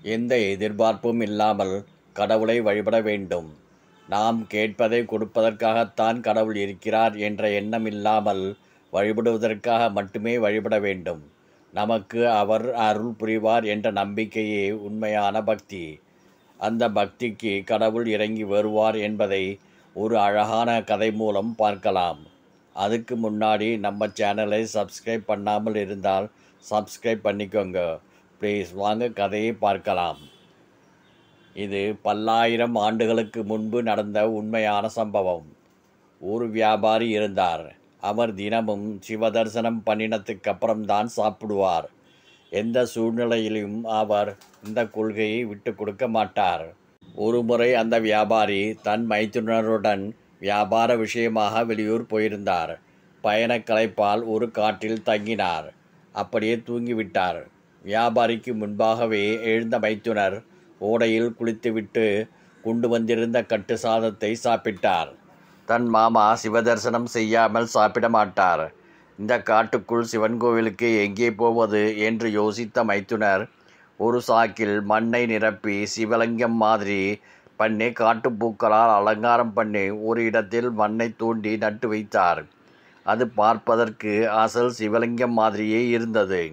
எந்த எதிர்பார்ப்பும் இல்லாமல் கடவுளை வழிபட வேண்டும். நாம் கேட்பதை கொடுப்பதற்காகத்தான் கடவுள் இருக்கிறார் என்ற எண்ணம் இல்லாமல் வழிபடுவதற்காக மட்டுமே வழிபட வேண்டும். நமக்கு அவர் அருள் புரிவார் என்ற நம்பிக்கையே உண்மையான பக்தி. அந்த பக்திக்கு கடவுள் இறங்கி வருவார் என்பதை ஒரு அழகான கதை மூலம் பார்க்கலாம். அதுக்கு முன்னாடி நம்ம சேனலை சப்ஸ்கிரைப் பண்ணாமல் இருந்தால் சப்ஸ்கிரைப் பண்ணிக்கோங்க ப்ளீஸ். வாங்க கதையை பார்க்கலாம். இது பல்லாயிரம் ஆண்டுகளுக்கு முன்பு நடந்த உண்மையான சம்பவம். ஒரு வியாபாரி இருந்தார். அவர் தினமும் சிவதர்சனம் பண்ணினத்துக்கு அப்புறம்தான் சாப்பிடுவார். எந்த சூழ்நிலையிலும் அவர் இந்த கொள்கையை விட்டு கொடுக்க மாட்டார். ஒருமுறை அந்த வியாபாரி தன் மைத்துனருடன் வியாபார விஷயமாக வெளியூர் போயிருந்தார். பயணக் களைப்பால் ஒரு காட்டில் தங்கினார். அப்படியே தூங்கிவிட்டார். வியாபாரிக்கு முன்பாகவே எழுந்த மைத்துனர் ஓடையில் குளித்துவிட்டு கொண்டு வந்திருந்த கட்டு சாதத்தை சாப்பிட்டார். தன் மாமா சிவதர்சனம் செய்யாமல் சாப்பிட மாட்டார். இந்த காட்டுக்குள் சிவன் கோவிலுக்கு எங்கே போவது என்று யோசித்த மைத்துனர் ஒரு சாக்கில் மண்ணை நிரப்பி சிவலிங்கம் மாதிரி பண்ணி காட்டுப்பூக்களால் அலங்காரம் பண்ணி ஒரு இடத்தில் மண்ணை தோண்டி நட்டு வைத்தார். அது பார்ப்பதற்கு அசல் சிவலிங்கம் மாதிரியே இருந்தது.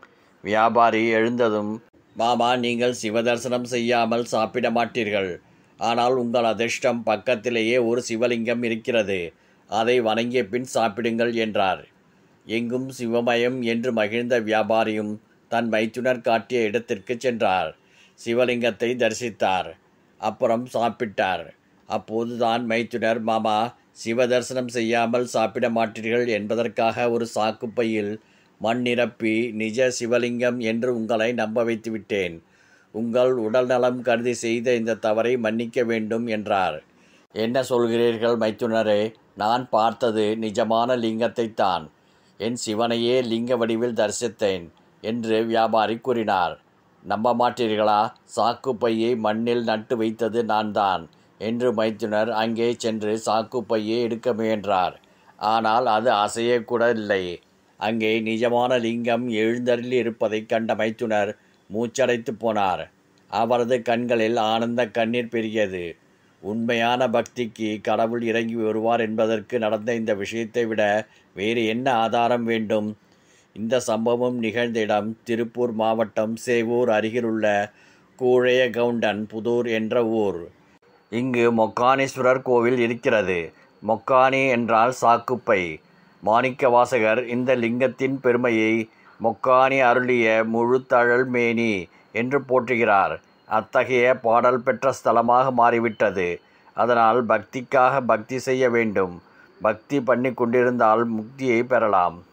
வியாபாரி எழுந்ததும், மாமா, நீங்கள் சிவதர்சனம் செய்யாமல் சாப்பிட மாட்டீர்கள். ஆனால் உங்கள் அதிர்ஷ்டம், பக்கத்திலேயே ஒரு சிவலிங்கம் இருக்கிறது. அதை வணங்கிய பின் சாப்பிடுங்கள் என்றார். எங்கும் சிவமயம் என்று மகிழ்ந்த வியாபாரியும் தன் மைத்துனர் காட்டிய இடத்திற்கு சென்றார். சிவலிங்கத்தை தரிசித்தார். அப்புறம் சாப்பிட்டார். அப்போதுதான் மைத்துனர், மாமா, சிவதர்சனம் செய்யாமல் சாப்பிட மாட்டீர்கள் என்பதற்காக ஒரு சாக்குப்பையில் மண் நிரப்பி நிஜ சிவலிங்கம் என்று உங்களை நம்ப வைத்து விட்டேன். உங்கள் உடல் நலம் கருதி செய்த இந்த தவறை மன்னிக்க வேண்டும் என்றார். என்ன சொல்கிறீர்கள் மைத்துனரே? நான் பார்த்தது நிஜமான லிங்கத்தைத்தான். என் சிவனையே லிங்க வடிவில் தரிசித்தேன் என்று வியாபாரி கூறினார். நம்ப மாட்டீர்களா? சாக்குப்பையை மண்ணில் நட்டு வைத்தது நான் தான் என்று மைத்துனர் அங்கே சென்று சாக்குப்பையை எடுக்க முயன்றார். ஆனால் அது அசையக்கூட இல்லை. அங்கே நிஜமான லிங்கம் எழுந்தருளி இருப்பதைக் கண்ட மைத்துனர் மூச்சடைத்து போனார். அவரது கண்களில் ஆனந்த கண்ணீர் பெருகியது. உண்மையான பக்திக்கு கடவுள் இறங்கி வருவார் என்பதற்கு நடந்த இந்த விஷயத்தை விட வேறு என்ன ஆதாரம் வேண்டும்? இந்த சம்பவம் நிகழ்ந்த இடம் திருப்பூர் மாவட்டம் சேவூர் அருகிலுள்ள கூழையகவுண்டன் புதூர் என்ற ஊர். இங்கு மொக்கானீஸ்வரர் கோவில் இருக்கிறது. மொக்கானி என்றால் சாக்குப்பை. மாணிக்கவாசகர் இந்த லிங்கத்தின் பெருமையை மொக்கானி அருளிய முழுத்தழல் மேனி என்று போற்றுகிறார். அத்தகைய பாடல் பெற்ற ஸ்தலமாக மாறிவிட்டது. அதனால் பக்திக்காக பக்தி செய்ய வேண்டும். பக்தி பண்ணி கொண்டிருந்தால் முக்தியை பெறலாம்.